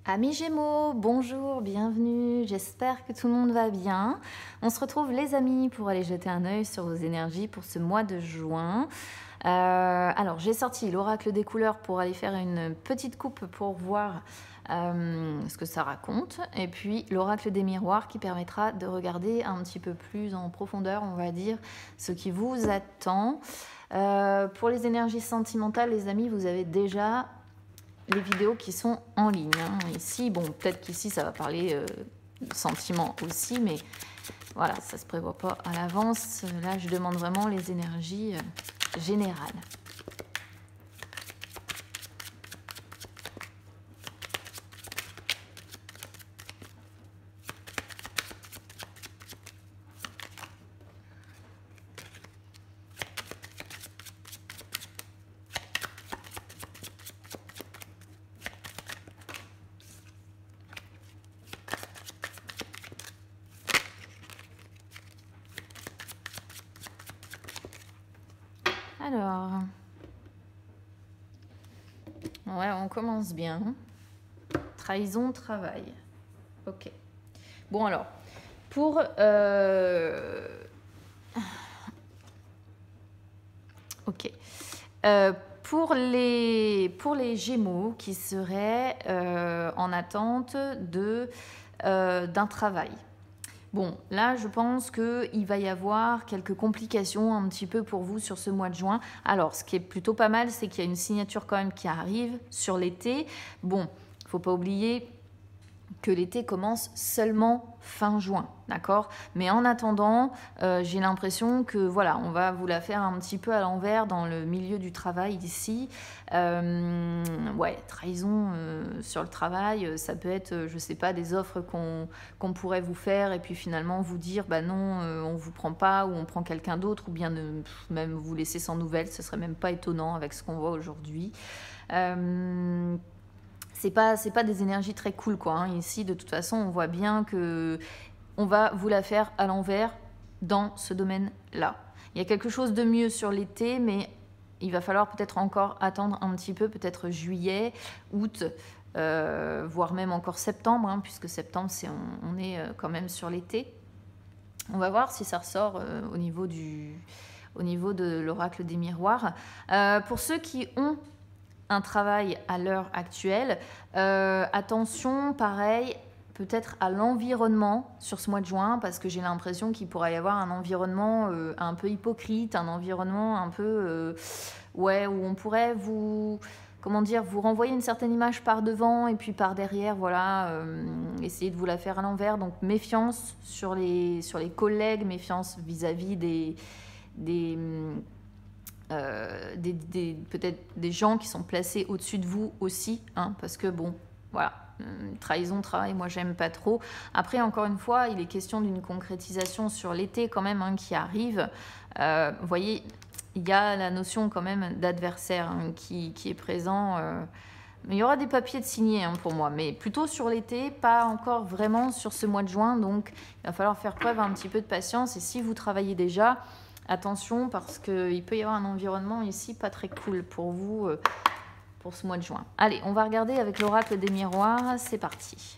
Amis Gémeaux, bonjour, bienvenue, j'espère que tout le monde va bien. On se retrouve les amis pour aller jeter un œil sur vos énergies pour ce mois de juin. Alors j'ai sorti l'oracle des couleurs pour aller faire une petite coupe pour voir ce que ça raconte. Et puis l'oracle des miroirs qui permettra de regarder un petit peu plus en profondeur, on va dire, ce qui vous attend. Pour les énergies sentimentales, les amis, vous avez déjà les vidéos qui sont en ligne. Ici, bon, peut-être qu'ici, ça va parler de sentiments aussi, mais voilà, ça se prévoit pas à l'avance. Là, je demande vraiment les énergies générales. Alors, ouais, on commence bien. Trahison, travail. Ok. Bon, alors, pour... Ok. Pour les Gémeaux qui seraient en attente d'un travail. Bon, là, je pense qu'il va y avoir quelques complications un petit peu pour vous sur ce mois de juin. Alors, ce qui est plutôt pas mal, c'est qu'il y a une signature quand même qui arrive sur l'été. Bon, il ne faut pas oublier que l'été commence seulement fin juin, d'accord? Mais en attendant, j'ai l'impression que voilà, on va vous la faire un petit peu à l'envers dans le milieu du travail ici. Ouais, trahison sur le travail, ça peut être, je sais pas, des offres qu'on pourrait vous faire et puis finalement vous dire, bah non, on vous prend pas ou on prend quelqu'un d'autre ou bien même vous laisser sans nouvelles, ce serait même pas étonnant avec ce qu'on voit aujourd'hui. C'est pas des énergies très cool, quoi. Hein. Ici, de toute façon, on voit bien que on va vous la faire à l'envers dans ce domaine-là. Il y a quelque chose de mieux sur l'été, mais il va falloir peut-être encore attendre un petit peu, peut-être juillet, août, voire même encore septembre, hein, puisque septembre, on est quand même sur l'été. On va voir si ça ressort au niveau de l'oracle des miroirs. Pour ceux qui ont un travail à l'heure actuelle, attention, pareil, peut-être à l'environnement sur ce mois de juin, parce que j'ai l'impression qu'il pourrait y avoir un environnement un peu hypocrite, un environnement un peu, ouais, où on pourrait comment dire, vous renvoyer une certaine image par devant et puis par derrière, voilà, essayer de vous la faire à l'envers. Donc méfiance sur les collègues, méfiance vis-à-vis peut-être des gens qui sont placés au-dessus de vous aussi, hein, parce que bon, voilà, trahison, travail, moi j'aime pas trop. Après, encore une fois, il est question d'une concrétisation sur l'été quand même, hein, qui arrive. Vous voyez, il y a la notion quand même d'adversaire, hein, qui est présent. Mais il y aura des papiers de signer, hein, pour moi, mais plutôt sur l'été, pas encore vraiment sur ce mois de juin. Donc il va falloir faire preuve un petit peu de patience. Et si vous travaillez déjà, attention, parce qu'il peut y avoir un environnement ici pas très cool pour vous pour ce mois de juin. Allez, on va regarder avec l'oracle des miroirs. C'est parti.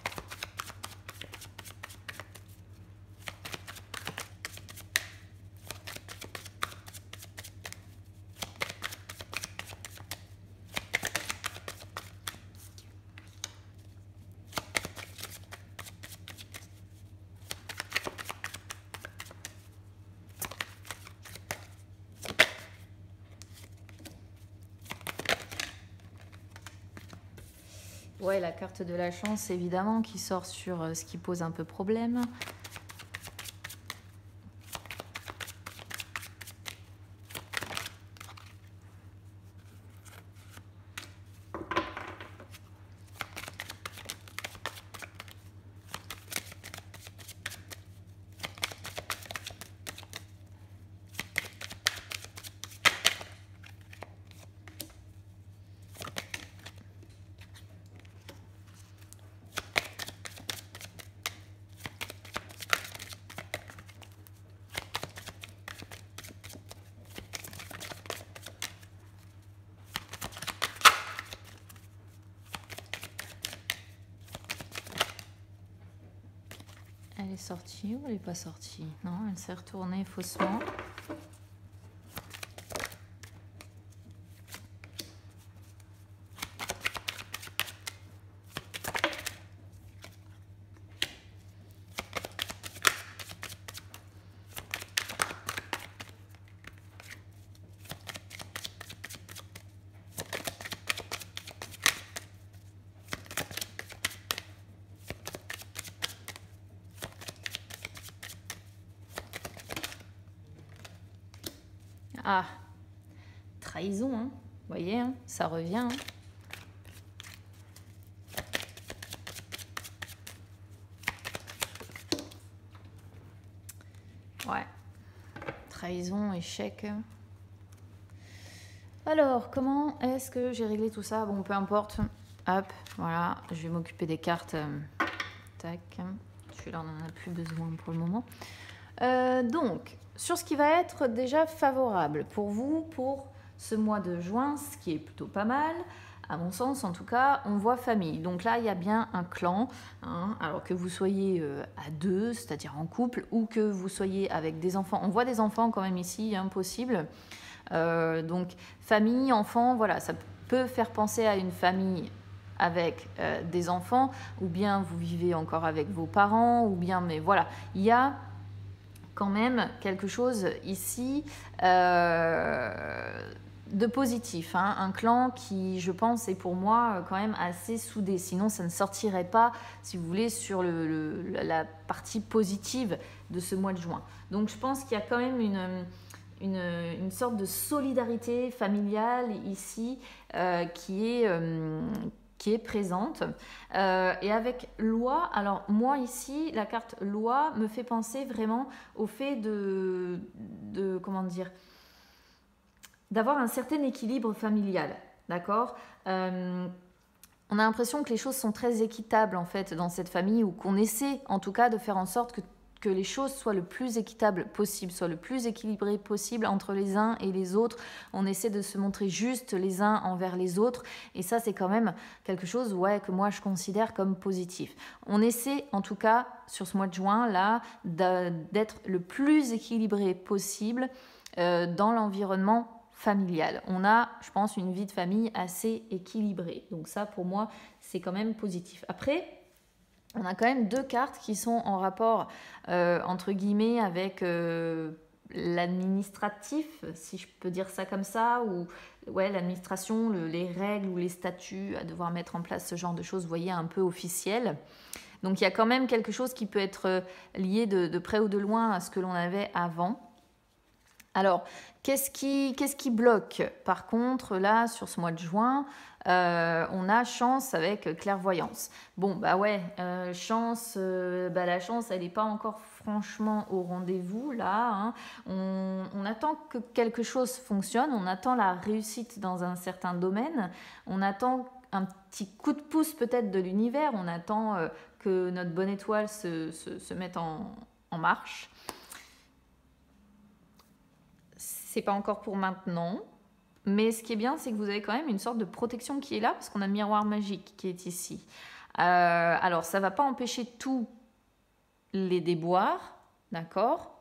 Ouais, la carte de la chance, évidemment, qui sort sur ce qui pose un peu problème. Elle est sortie ou elle n'est pas sortie? Non, elle s'est retournée faussement. Ah, trahison, hein. Vous voyez, hein, ça revient. Hein. Ouais, trahison, échec. Alors, comment est-ce que j'ai réglé tout ça? Bon, peu importe. Hop, voilà, je vais m'occuper des cartes. Tac, celui-là, on n'en a plus besoin pour le moment. Donc, sur ce qui va être déjà favorable pour vous, pour ce mois de juin, ce qui est plutôt pas mal, à mon sens en tout cas, on voit famille. Donc là, il y a bien un clan, hein, alors que vous soyez à deux, c'est-à-dire en couple, ou que vous soyez avec des enfants. On voit des enfants quand même ici, impossible. Donc famille, enfants, voilà, ça peut faire penser à une famille avec des enfants, ou bien vous vivez encore avec vos parents, ou bien, mais voilà, il y a quand même quelque chose ici de positif, hein, un clan qui, je pense, est pour moi quand même assez soudé. Sinon, ça ne sortirait pas, si vous voulez, sur la partie positive de ce mois de juin. Donc, je pense qu'il y a quand même une sorte de solidarité familiale ici qui est présente. Et avec loi, alors moi ici, la carte loi me fait penser vraiment au fait de comment dire, d'avoir un certain équilibre familial, d'accord. On a l'impression que les choses sont très équitables en fait dans cette famille, ou qu'on essaie en tout cas de faire en sorte que les choses soient le plus équitables possible, soient le plus équilibrées possible entre les uns et les autres. On essaie de se montrer juste les uns envers les autres, et ça c'est quand même quelque chose que moi je considère comme positif. On essaie en tout cas sur ce mois de juin là d'être le plus équilibré possible dans l'environnement familial. On a, je pense, une vie de famille assez équilibrée. Donc ça, pour moi, c'est quand même positif. Après, on a quand même deux cartes qui sont en rapport, entre guillemets, avec l'administratif, si je peux dire ça comme ça, ou l'administration, les règles ou les statuts à devoir mettre en place, ce genre de choses, vous voyez, un peu officielles. Donc il y a quand même quelque chose qui peut être lié de près ou de loin à ce que l'on avait avant. Alors, qu'est-ce qui bloque? Par contre, là, sur ce mois de juin, on a chance avec clairvoyance. Bon, bah ouais, chance, la chance, elle n'est pas encore franchement au rendez-vous, là. Hein. On attend que quelque chose fonctionne, on attend la réussite dans un certain domaine, on attend un petit coup de pouce peut-être de l'univers, on attend que notre bonne étoile se mette en marche. C'est pas encore pour maintenant, mais ce qui est bien, c'est que vous avez quand même une sorte de protection qui est là, parce qu'on a le miroir magique qui est ici. Alors, ça va pas empêcher tous les déboires, d'accord,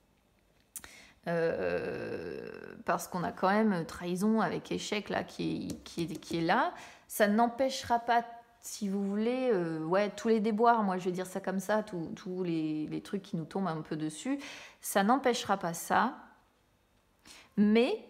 parce qu'on a quand même trahison avec échec là qui est là. Ça n'empêchera pas, si vous voulez, tous les déboires, moi je vais dire ça comme ça, tous les trucs qui nous tombent un peu dessus, ça n'empêchera pas ça. Mais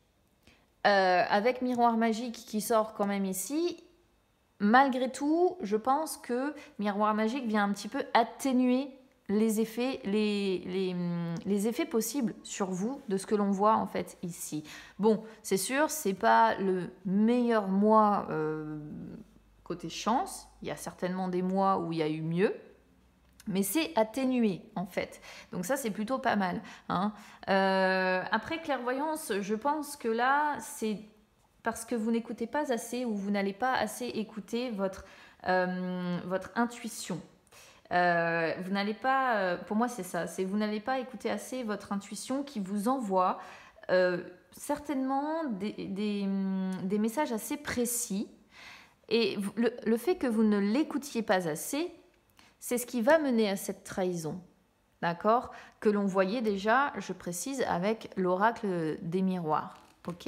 avec Miroir Magique qui sort quand même ici, malgré tout, je pense que Miroir Magique vient un petit peu atténuer les effets, les effets possibles sur vous de ce que l'on voit en fait ici. Bon, c'est sûr, c'est pas le meilleur mois côté chance. Il y a certainement des mois où il y a eu mieux. Mais c'est atténué en fait. Donc ça, c'est plutôt pas mal. Hein. Après clairvoyance, je pense que là, c'est parce que vous n'écoutez pas assez ou vous n'allez pas assez écouter votre intuition. Vous n'allez pas, pour moi c'est ça, c'est vous n'allez pas écouter assez votre intuition qui vous envoie certainement des messages assez précis. Et le fait que vous ne l'écoutiez pas assez, c'est ce qui va mener à cette trahison, d'accord? Que l'on voyait déjà, je précise, avec l'oracle des miroirs, ok?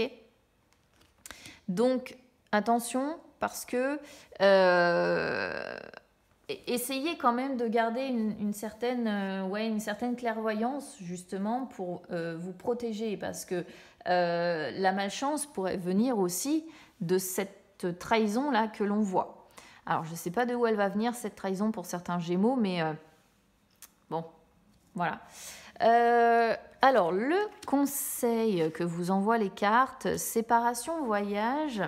Donc, attention, parce que essayez quand même de garder une certaine clairvoyance, justement, pour vous protéger, parce que la malchance pourrait venir aussi de cette trahison-là que l'on voit. Alors, je ne sais pas de où elle va venir, cette trahison, pour certains Gémeaux, mais bon, voilà. Alors, le conseil que vous envoient les cartes, séparation, voyage.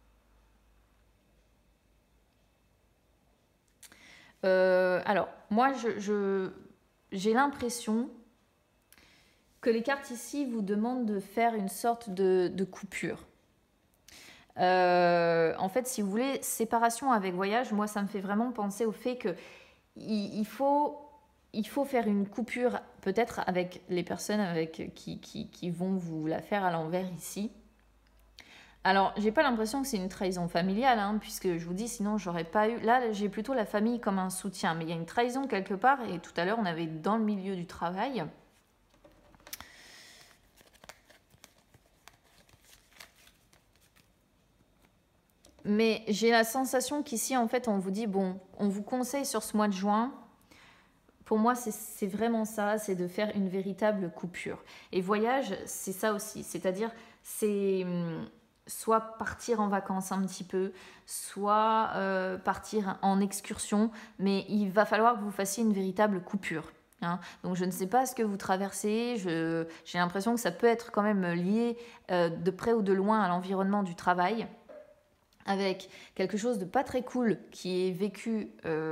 Alors, moi, j'ai l'impression que les cartes ici vous demandent de faire une sorte de coupure. En fait, si vous voulez, séparation avec voyage, moi, ça me fait vraiment penser au fait que il faut faire une coupure, peut-être avec les personnes qui vont vous la faire à l'envers ici. Alors, j'ai pas l'impression que c'est une trahison familiale, hein, puisque je vous dis, sinon, j'aurais pas eu... Là, j'ai plutôt la famille comme un soutien, mais il y a une trahison quelque part, et tout à l'heure, on avait dans le milieu du travail... Mais j'ai la sensation qu'ici, en fait, on vous dit, bon, on vous conseille sur ce mois de juin. Pour moi, c'est vraiment ça, c'est de faire une véritable coupure. Et voyage, c'est ça aussi. C'est-à-dire, c'est soit partir en vacances un petit peu, soit partir en excursion. Mais il va falloir que vous fassiez une véritable coupure. Hein. Donc, je ne sais pas ce que vous traversez. J'ai l'impression que ça peut être quand même lié de près ou de loin à l'environnement du travail, avec quelque chose de pas très cool qui est vécu.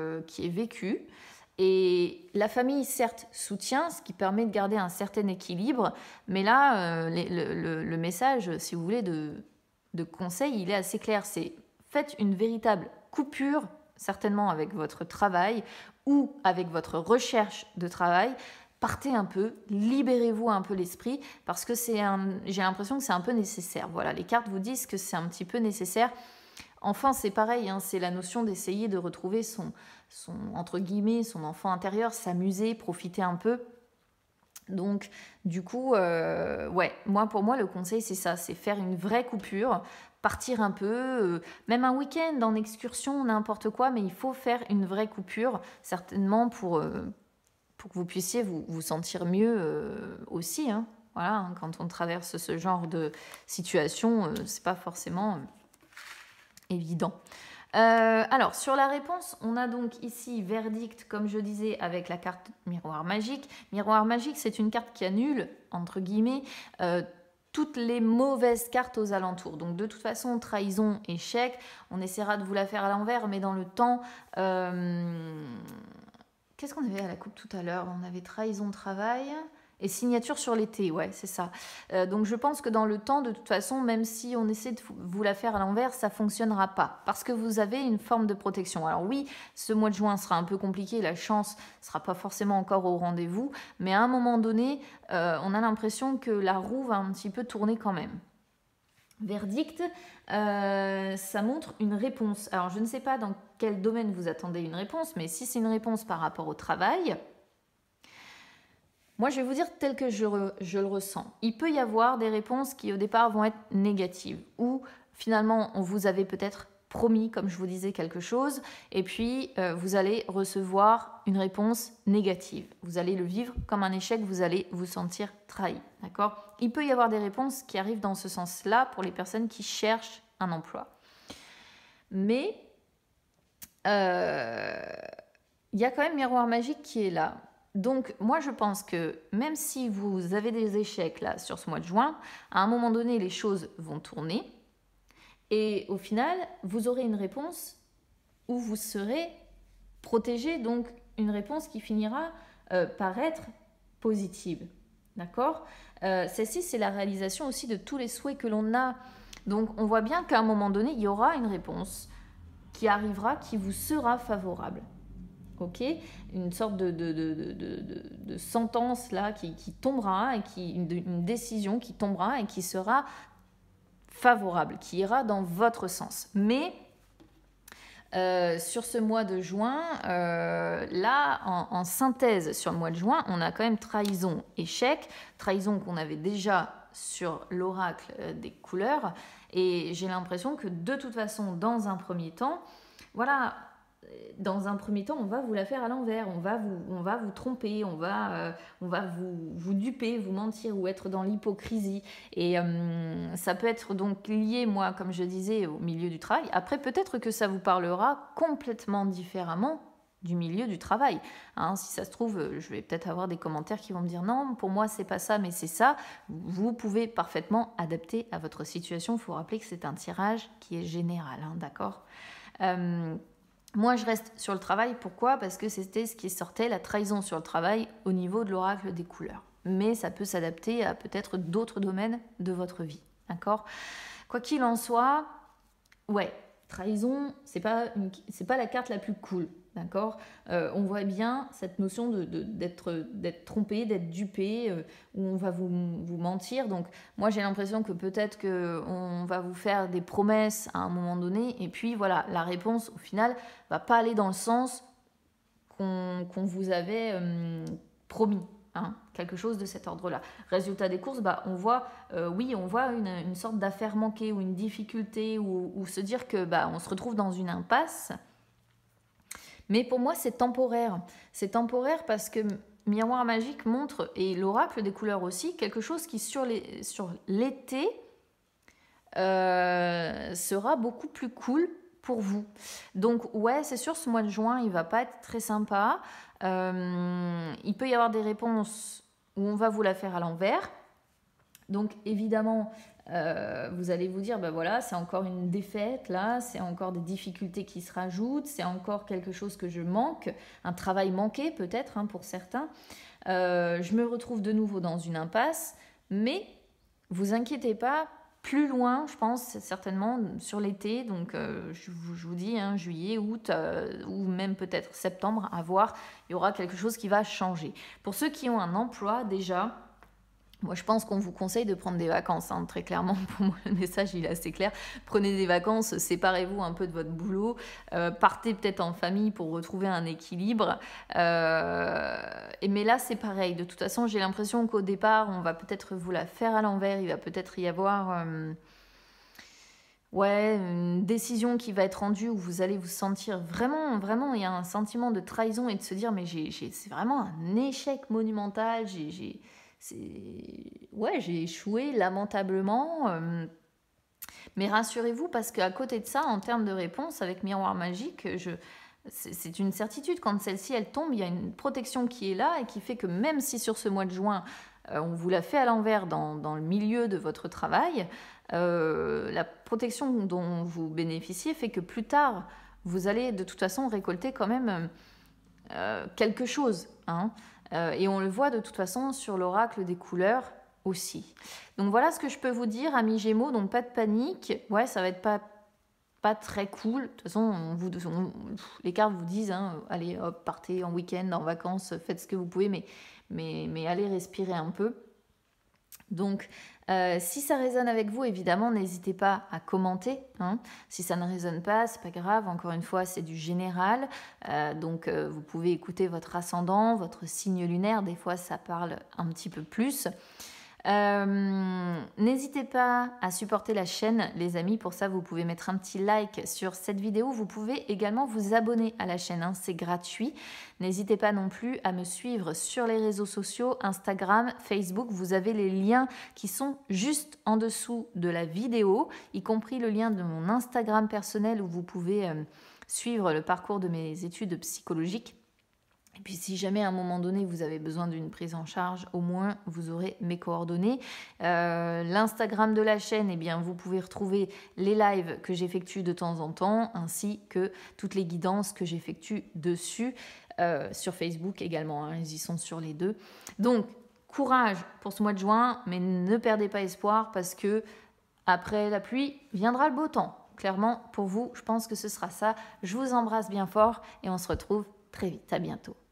Et la famille, certes, soutient, ce qui permet de garder un certain équilibre, mais là, le message, si vous voulez, de conseil, il est assez clair. C'est faites une véritable coupure, certainement avec votre travail ou avec votre recherche de travail. Partez un peu, libérez-vous un peu l'esprit, parce que j'ai l'impression que c'est un peu nécessaire. Voilà, les cartes vous disent que c'est un petit peu nécessaire. Enfin, c'est pareil, hein, c'est la notion d'essayer de retrouver entre guillemets, son enfant intérieur, s'amuser, profiter un peu. Donc, du coup, pour moi, le conseil, c'est ça, c'est faire une vraie coupure, partir un peu, même un week-end en excursion, n'importe quoi, mais il faut faire une vraie coupure, certainement pour que vous puissiez vous sentir mieux aussi. Hein. Voilà, hein, quand on traverse ce genre de situation, c'est pas forcément... évident. Alors, sur la réponse, on a donc ici verdict, comme je disais, avec la carte miroir magique. Miroir magique, c'est une carte qui annule, entre guillemets, toutes les mauvaises cartes aux alentours. Donc, de toute façon, trahison, échec, on essaiera de vous la faire à l'envers, mais dans le temps... Qu'est-ce qu'on avait à la coupe tout à l'heure? On avait trahison, travail... Et signature sur l'été, ouais, c'est ça. Donc je pense que dans le temps, de toute façon, même si on essaie de vous la faire à l'envers, ça ne fonctionnera pas. Parce que vous avez une forme de protection. Alors oui, ce mois de juin sera un peu compliqué, la chance ne sera pas forcément encore au rendez-vous. Mais à un moment donné, on a l'impression que la roue va un petit peu tourner quand même. Verdict, ça montre une réponse. Alors je ne sais pas dans quel domaine vous attendez une réponse, mais si c'est une réponse par rapport au travail... Moi, je vais vous dire tel que je le ressens. Il peut y avoir des réponses qui, au départ, vont être négatives. Ou, finalement, on vous avait peut-être promis, comme je vous disais, quelque chose. Et puis, vous allez recevoir une réponse négative. Vous allez le vivre comme un échec. Vous allez vous sentir trahi. D'accord ? Il peut y avoir des réponses qui arrivent dans ce sens-là pour les personnes qui cherchent un emploi. Mais, il y a quand même Miroir Magique qui est là. Donc, moi, je pense que même si vous avez des échecs là sur ce mois de juin, à un moment donné, les choses vont tourner. Et au final, vous aurez une réponse où vous serez protégé. Donc, une réponse qui finira par être positive. D'accord ? Celle-ci, c'est la réalisation aussi de tous les souhaits que l'on a. Donc, on voit bien qu'à un moment donné, il y aura une réponse qui arrivera, qui vous sera favorable. Ok, une sorte de sentence là qui tombera et une décision qui tombera et qui sera favorable, qui ira dans votre sens. Mais Sur ce mois de juin, là, en synthèse sur le mois de juin, on a quand même trahison, échec, trahison qu'on avait déjà sur l'oracle des couleurs, et j'ai l'impression que de toute façon, dans un premier temps, voilà, on va vous la faire à l'envers, on va vous tromper, on va vous duper, vous mentir ou être dans l'hypocrisie. Et ça peut être donc lié, moi, comme je disais, au milieu du travail. Après, peut-être que ça vous parlera complètement différemment du milieu du travail. Hein, si ça se trouve, je vais peut-être avoir des commentaires qui vont me dire non, pour moi, c'est pas ça, mais c'est ça. Vous pouvez parfaitement adapter à votre situation. Il faut rappeler que c'est un tirage qui est général, hein, d'accord. Moi, je reste sur le travail. Pourquoi? Parce que c'était ce qui sortait, la trahison sur le travail au niveau de l'oracle des couleurs. Mais ça peut s'adapter à peut-être d'autres domaines de votre vie. D'accord? Quoi qu'il en soit, ouais, trahison, c'est pas la carte la plus cool. D'accord? On voit bien cette notion d'être trompé, d'être dupé, où on va vous mentir. Donc, moi, j'ai l'impression que peut-être qu'on va vous faire des promesses à un moment donné, et puis voilà, la réponse, au final, va pas aller dans le sens qu'on vous avait promis. Hein, quelque chose de cet ordre-là. Résultat des courses, on voit, on voit une sorte d'affaire manquée ou une difficulté, ou se dire que on se retrouve dans une impasse. Mais pour moi, c'est temporaire. C'est temporaire parce que Miroir Magique montre, et l'oracle des couleurs aussi, quelque chose qui sur l'été sera beaucoup plus cool pour vous. Donc ouais, c'est sûr, ce mois de juin, il va pas être très sympa. Il peut y avoir des réponses où on va vous la faire à l'envers. Donc évidemment, vous allez vous dire, voilà, c'est encore une défaite, là, c'est encore des difficultés qui se rajoutent, c'est encore quelque chose que je manque, un travail manqué peut-être, hein, pour certains. Je me retrouve de nouveau dans une impasse, mais vous inquiétez pas, plus loin, je pense, certainement, sur l'été, donc je vous dis, hein, juillet, août, ou même peut-être septembre, à voir, il y aura quelque chose qui va changer. Pour ceux qui ont un emploi, déjà, moi, je pense qu'on vous conseille de prendre des vacances, hein, très clairement. Pour moi, le message, il est assez clair. Prenez des vacances, séparez-vous un peu de votre boulot, partez peut-être en famille pour retrouver un équilibre. Mais là, c'est pareil. De toute façon, j'ai l'impression qu'au départ, on va peut-être vous la faire à l'envers. Il va peut-être y avoir une décision qui va être rendue où vous allez vous sentir vraiment, vraiment, il y a un sentiment de trahison et de se dire, mais c'est vraiment un échec monumental, j'ai échoué lamentablement. Mais rassurez-vous, parce qu'à côté de ça, en termes de réponse, avec Miroir Magique, c'est une certitude. Quand celle-ci, elle tombe, il y a une protection qui est là et qui fait que même si sur ce mois de juin, on vous l'a fait à l'envers dans le milieu de votre travail, la protection dont vous bénéficiez fait que plus tard, vous allez de toute façon récolter quand même quelque chose, hein. Et on le voit de toute façon sur l'oracle des couleurs aussi. Donc voilà ce que je peux vous dire, amis Gémeaux. Donc pas de panique. Ouais, ça va être pas très cool. De toute façon, les cartes vous disent, hein, allez, hop, partez en week-end, en vacances, faites ce que vous pouvez, mais allez respirer un peu. Donc, si ça résonne avec vous, évidemment, n'hésitez pas à commenter, hein. Si ça ne résonne pas, c'est pas grave. Encore une fois, c'est du général. Donc, vous pouvez écouter votre ascendant, votre signe lunaire. Des fois, ça parle un petit peu plus. N'hésitez pas à supporter la chaîne, les amis. Pour ça, vous pouvez mettre un petit like sur cette vidéo. Vous pouvez également vous abonner à la chaîne, hein, c'est gratuit. N'hésitez pas non plus à me suivre sur les réseaux sociaux, Instagram, Facebook. Vous avez les liens qui sont juste en dessous de la vidéo, y compris le lien de mon Instagram personnel où vous pouvez suivre le parcours de mes études psychologiques. Et puis si jamais à un moment donné vous avez besoin d'une prise en charge, au moins vous aurez mes coordonnées. L'Instagram de la chaîne, eh bien, vous pouvez retrouver les lives que j'effectue de temps en temps, ainsi que toutes les guidances que j'effectue dessus. Sur Facebook également, hein, ils y sont sur les deux. Donc courage pour ce mois de juin, mais ne perdez pas espoir parce que après la pluie viendra le beau temps. Clairement, pour vous, je pense que ce sera ça. Je vous embrasse bien fort et on se retrouve très vite. À bientôt.